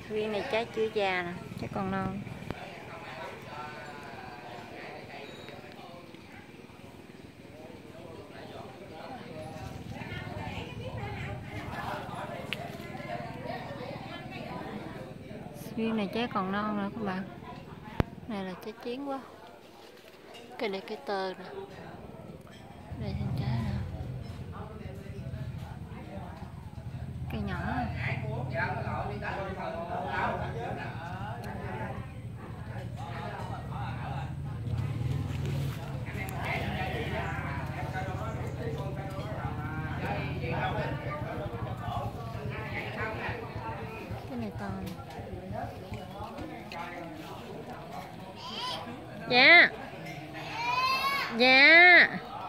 Viên này trái chưa già nè, trái còn non. Viên này trái còn non nữa các bạn. Này là trái chín quá. Cái này cái tơ nè. Đây thêm trái nữa. Cây nhỏ. Cái này to này. Dạ. Dạ.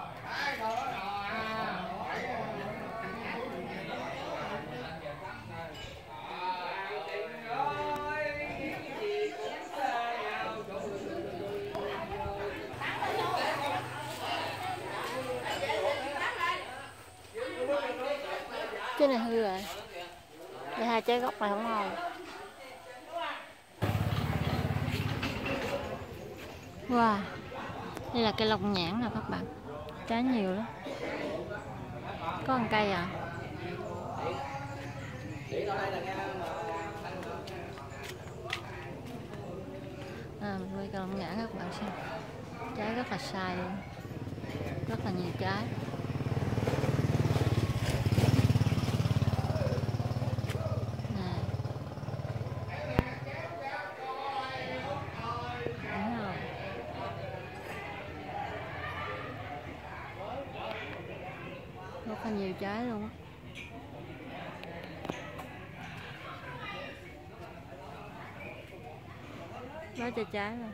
Cái này hư rồi. Đây hai trái gốc này không ngon. Wow. Đây là cây long nhãn nè các bạn. Trái nhiều lắm. Có một cây à. Mình nuôi cây long nhãn các bạn xem. Trái rất là sai luôn. Rất là nhiều trái. Rất là nhiều trái luôn á. Đó cho trái rồi.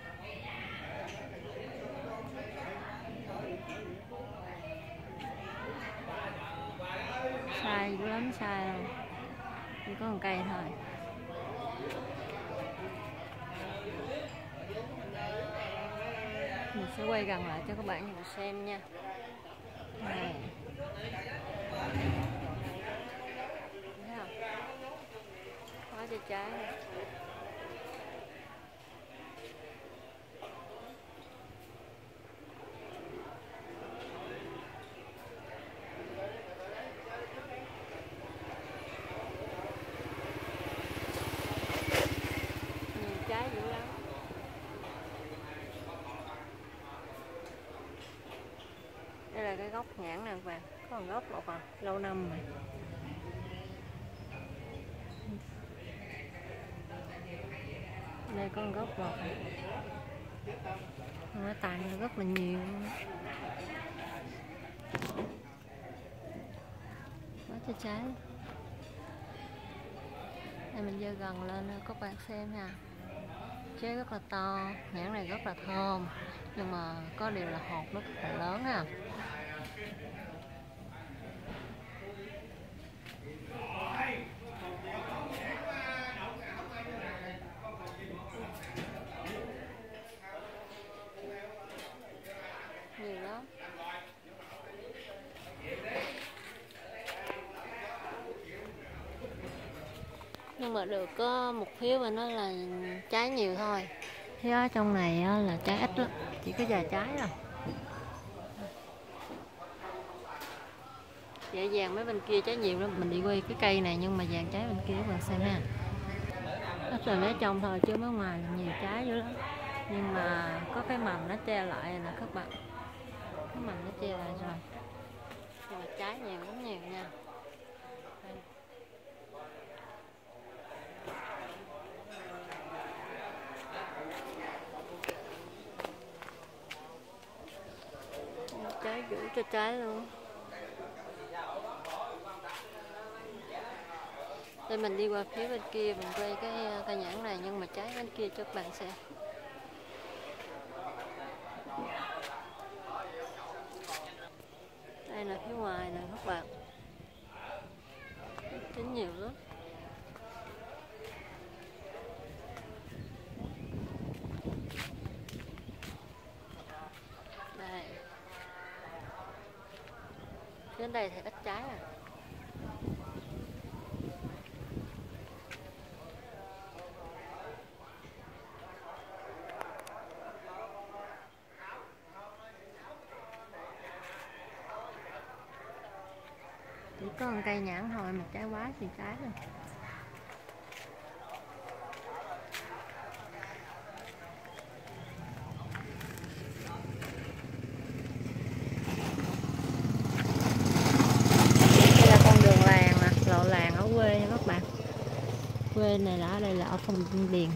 Sai dữ lắm, sai rồi. Chỉ có một cây thôi. Mình sẽ quay gần lại cho các bạn cùng xem nha. Này. Thấy không? Quá cho trái này. Nhiều trái dữ lắm. Đây là cái gốc nhãn nè các bạn. Có một gốc một à, lâu năm rồi. Đây có một gốc một. Nó tàn rất là nhiều. Quá cho trái. Đây mình dơ gần lên các bạn xem nha. Trái rất là to, nhãn này rất là thơm. Nhưng mà có điều là hột nó rất là lớn ha. Nhiều lắm. Nhưng mà được có một phía bên đó là trái nhiều thôi. Phía ở trong này là trái ít lắm, chỉ có vài trái thôi. Dễ dàng mấy bên kia trái nhiều lắm. Mình đi quay cái cây này nhưng mà dàn trái bên kia các bạn xem ha. Ít rồi mấy trong thôi chứ mấy ngoài là nhiều trái dữ lắm. Nhưng mà có cái mầm nó che lại nè các bạn. Cái mầm nó che lại rồi. Nhưng mà trái nhiều lắm, nhiều nha. Đây. Trái rủ cho trái luôn. Đây mình đi qua phía bên kia mình quay cái cây nhãn này nhưng mà trái bên kia cho các bạn xem. Đây là phía ngoài nè các bạn. Chín nhiều lắm. Đây. Đến đây thì ít trái à. Chỉ có một cây nhãn thôi mà trái quá thì trái rồi. Đây là con đường làng nè, lộ làng ở quê nha các bạn. Quê này là ở đây là ở Phong Điền.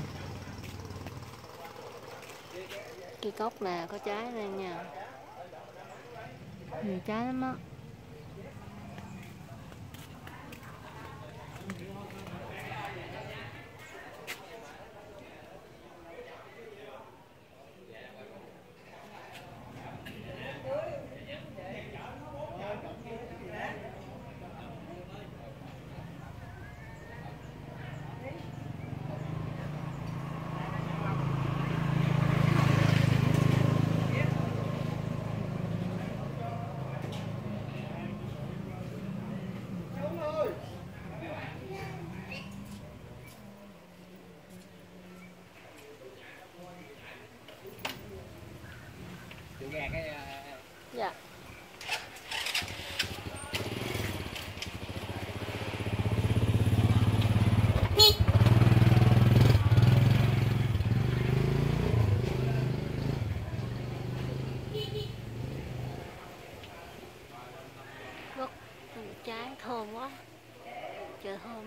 Cây cốc nè, có trái đây nha. Nhiều trái lắm á. Dạ. Gốc trái thơm quá. Trời thơm.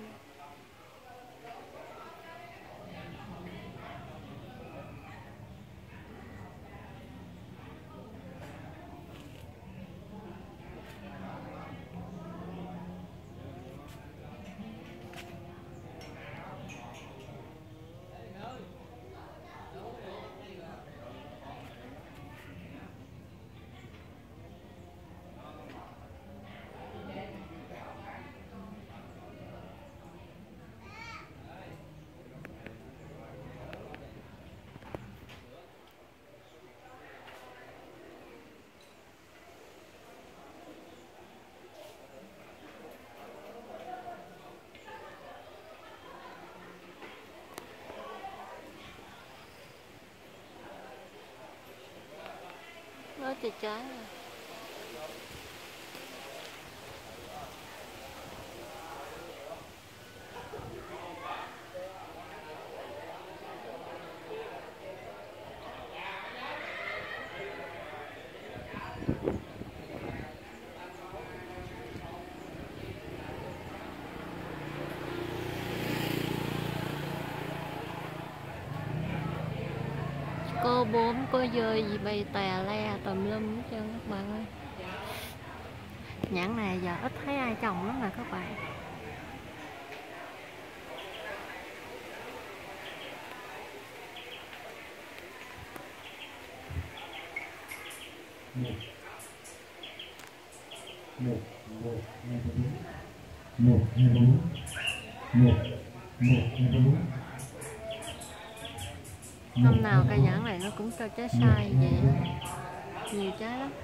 Đó thì trái rồi. Cô bướm có dơi gì bay tè le tùm lum hết trơn các bạn ơi. Nhãn này giờ ít thấy ai trồng lắm nè các bạn. Năm nào cây nhãn này nó cũng cho trái sai vậy, nhiều trái lắm.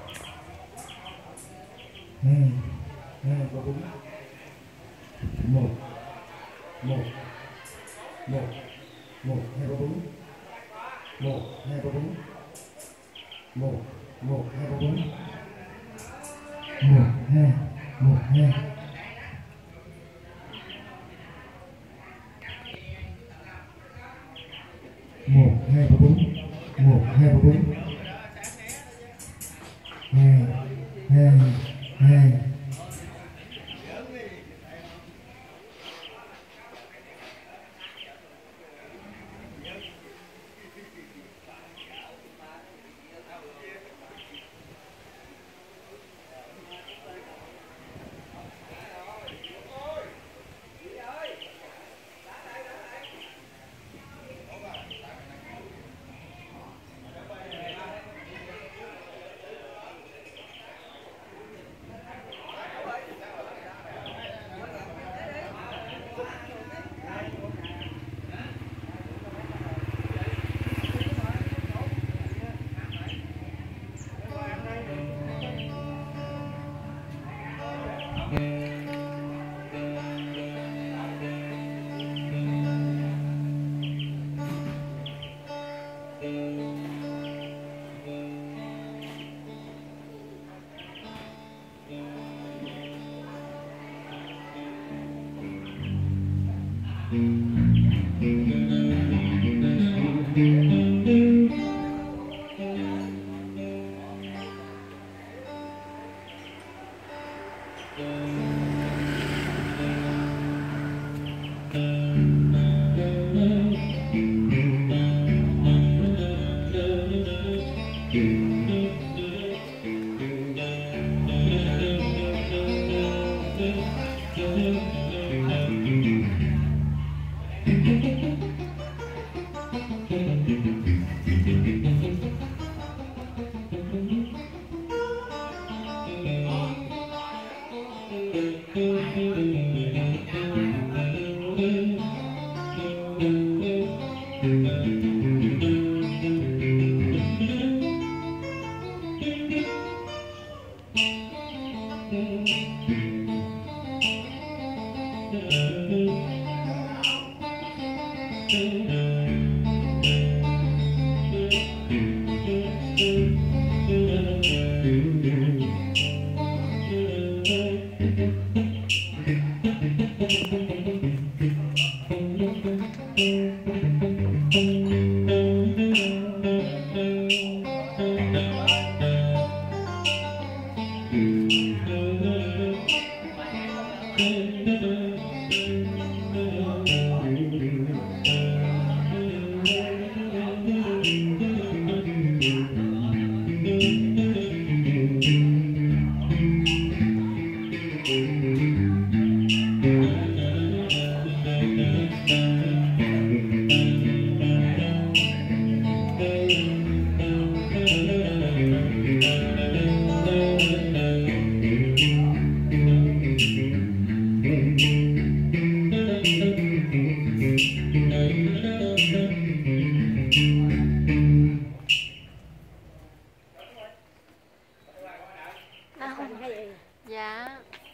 Dạ.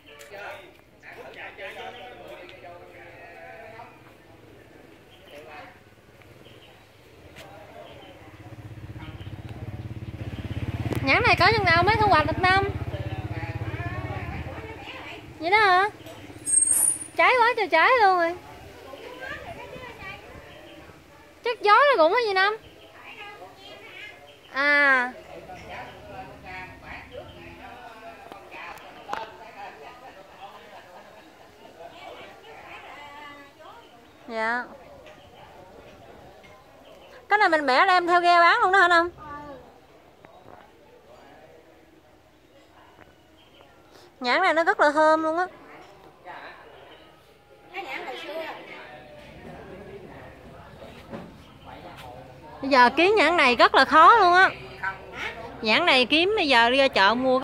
Nhãn này có chừng nào mới thu hoạch được năm? Vậy đó hả? Trái quá trời trái luôn rồi. Chắc gió nó cũng có gì năm? À. Dạ. Cái này mình bẻ đem theo ghe bán luôn đó hả Năm? Nhãn này nó rất là thơm luôn á. Bây giờ kiếm nhãn này rất là khó luôn á. Nhãn này kiếm bây giờ đi ra chợ mua